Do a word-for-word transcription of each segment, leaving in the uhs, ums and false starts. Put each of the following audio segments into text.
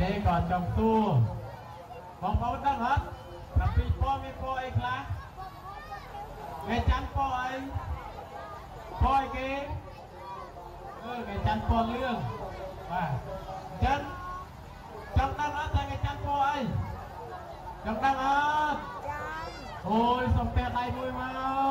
នេះក៏ចង់ទួបងប្អូនដឹងហ៎ប្រាំពីពណ៌មានពណ៌អីខ្លះគេចាំពណ៌អីពណ៌អីគេអឺគេចាំពណ៌លឿងបាទអញ្ចឹងចង់ដឹងអត់ថាគេចាំពណ៌អីចង់ដឹងអត់អូយសុំតែដៃមួយមក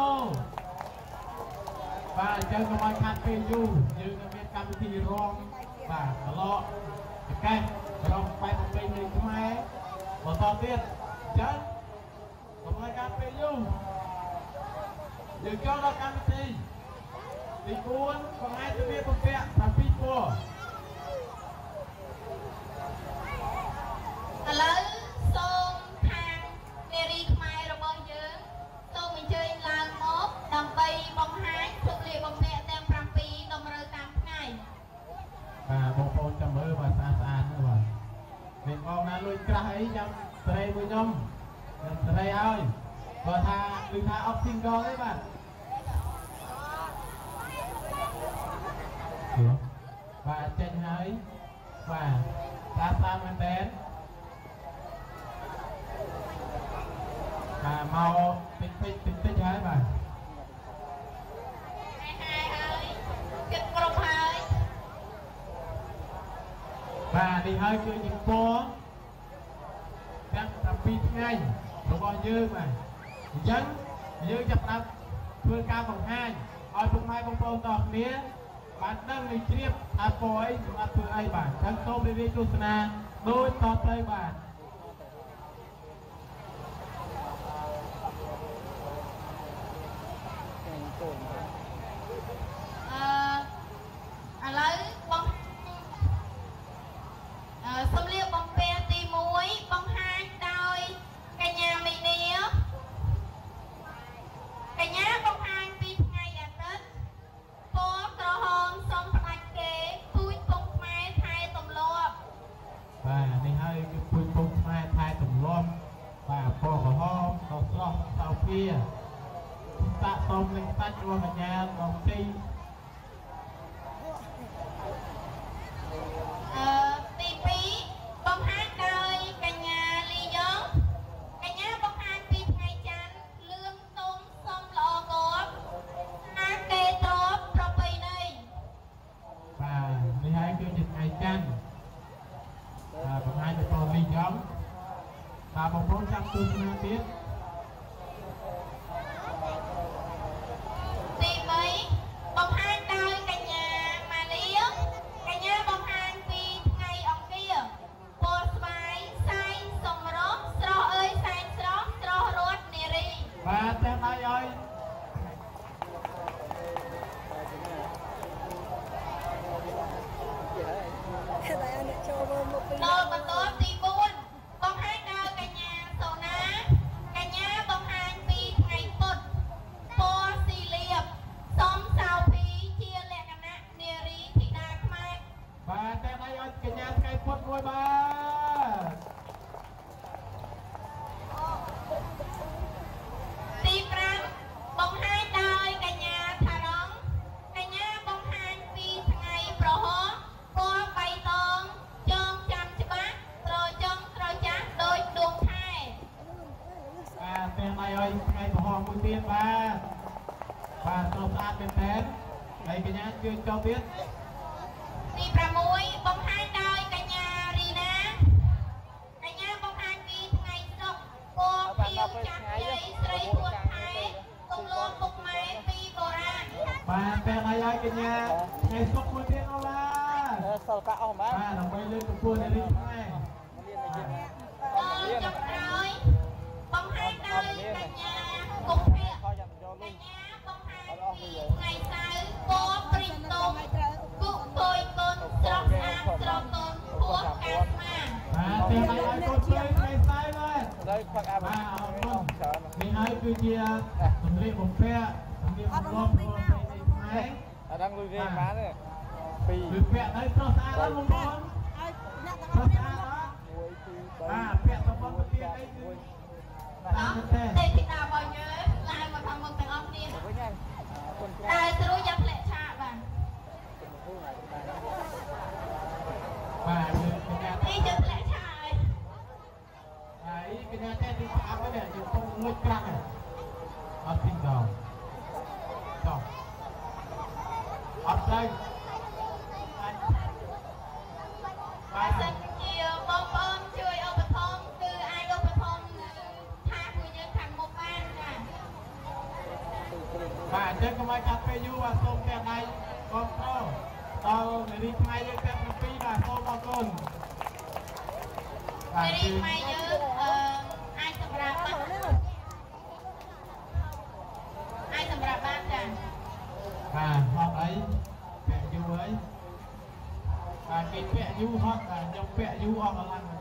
បាទអញ្ចឹងកុំឲ្យខាត់ពេលយូរយើងនឹងមានកម្មវិធីរងបាទកន្លក់ប្រកាសរងបែបប្រពៃណីខ្មែរបន្តទៀតអញ្ចឹងកុំឲ្យខាត់ពេលយូរយើងចូលដល់កម្មវិធីទីបួនបង្ហាញរបៀបបំពាក់ប្រាំពីរពណ៌ឥឡូវសូមខាងនារីខ្មែររបស់យើងសូមអញ្ជើញឡើងមកដើម្បីបង្ហាញព្រឹកលាបំពាក់ទាំងប្រាំពីរតម្រូវតាមថ្ងៃបាទបងប្អូនចាំមើលបាទស្អាតស្អាតណាស់បាទមានបងណាលួចក្រាស់អីចាំសេរីមួយខ្ញុំខ្ញុំសេរីឲ្យបើថាគឺថាអត់ single ទេបាទបាទចេញហើយបាទតាមតាមមែនតើបាទមកតិចតិចតិចតិចហើយបាទហើយហើយគិតគ្រប់ហើយបាទនេះហើយគឺជាពណ៌ទាំងប្រាំពីរថ្ងៃរបស់យើងបាទអញ្ចឹងយើងចាប់ដាក់ធ្វើការបង្ហាញឲ្យពុកម៉ែបងប្អូនទាំងគ្នាបានដឹងនៃជ្រាបថាពណ៌អីសម្រាប់ធ្វើអីបាទអញ្ចឹងសូមរៀបរៀបទស្សនាដូចតទៅបាទអឺឥឡូវបងអឺសំលៀកបំពាក់ទីមួយបង្ហាញដោយកញ្ញាមីនីកញ្ញាបង្ហាញពីថ្ងៃអាទិត្យពណ៌ក្រហមសំផ្ដាច់គេពូជពងខ្មែរថែទម្លាប់បាទនេះហើយគឺពូជពងខ្មែរថែទម្លាប់បាទពណ៌ក្រហមដល់ស្រស់សោភាតាក់តំនឹងតាច់របស់កញ្ញាដល់ទីអឺទីពីរបង្ហាញដោយកញ្ញាលីយ៉ងកញ្ញាបង្ហាញពីថ្ងៃច័ន្ទលឿងទុំសំល្អកបណាគេទ្របប្រពៃណីបាទនេះហើយគឺជាថ្ងៃច័ន្ទបាទបង្ហាញពីពលលីយ៉ងបាទបងប្អូនចាំទស្សនាទៀតទីបីបង្ហាញដោយកញ្ញាម៉ាលីកញ្ញាបង្ហាញពីថ្ងៃអង្គារពណ៌ស្វាយសែងសម្រស់ស្រស់អើយសែងស្រស់ស្រស់រត់នារីបាទតែដៃឲ្យដល់បន្ទាប់ទីបួនបង្ហាញដោយកញ្ញាសូណាកញ្ញាបង្ហាញពីថ្ងៃពុធពណ៌ស៊ីលៀបសំសៅភីជាលក្ខណៈនារីធីតាខ្មែរបាទតែដៃឲ្យកញ្ញាថ្ងៃពុធមួយបាទទីប្រាំបង្ហាញដោយកញ្ញាថារងកញ្ញាបង្ហាញពីថ្ងៃប្រហោះពណ៌បៃតងចងចាំច្បាស់ត្រចង់ត្រចាស់ដោយដួងខែបាទតែដៃឲ្យថ្ងៃប្រហោះមួយទៀតបាទបាទស្រស់ស្អាតមែនតើហើយកញ្ញាជួយចុះទៀតទីប្រាំមួយបង្ហាញដោយកញ្ញារីណាកញ្ញាបង្ហាញពីថ្ងៃសុក្រពណ៌ភៀវចាស់ជ័យស្រីពួនខែទម្លាប់ពុកម៉ែពីបុរាណបាទតែដៃឲ្យកញ្ញាថ្ងៃសុក្រមួយទៀតអូបាទសិល្បៈអស់មែនបាទដើម្បីលើកកម្ពស់នារីខ្មែរដល់ចុងក្រោយបង្ហាញដោយកញ្ញាគុកភៈកញ្ញាបង្ហាញពីថ្ងៃសៅរ៍ពណ៌ព្រិចតុងគុកគយគុនស្រស់ស្អាតស្រស់ទុនពោះកាស្មាបាទតែដៃឲ្យកូនព្រៃថ្ងៃសៅរ៍បាទលើខ្វឹកអាបាទអរគុណនេះហើយគឺជាសម្លៀកបំពាក់សម្លៀកបំពាក់របស់ប្រទេសខ្មែរអាហ្នឹងលុយវិញបានទេពីរគឺពាក់ហើយស្រស់ស្អាតណាស់បងប្អូនឲ្យអ្នកទាំងអស់គ្នាមួយពីរបាទពាក់សម្បត្តិទៀតអីគឺតាមទេទេទីតារបស់យើងឡើងមកខាងមុខទាំងអស់គ្នាវិញហើយគុណច្រើនតែស្រួលយ៉ាងធ្លាក់ឆាកបាទបាទយើងកញ្ញានេះយើងធ្លាក់ឆ Cốt căng này ở tinh đầu chọc ở đây và xin chia bông bông chơi ở bờ thông từ ai ở bờ thông tha của nhân thành một ban nè và trên cái máy cà phê du và tôm kẹt này con pro tao để đi ngay lên kẹt cà phê và tôm bao con để đi ngay nhớ ai sầm rạp ai sầm rạp ban nè à họ ấy kẹt du ấy và cái kẹt du họ là trong kẹt du họ là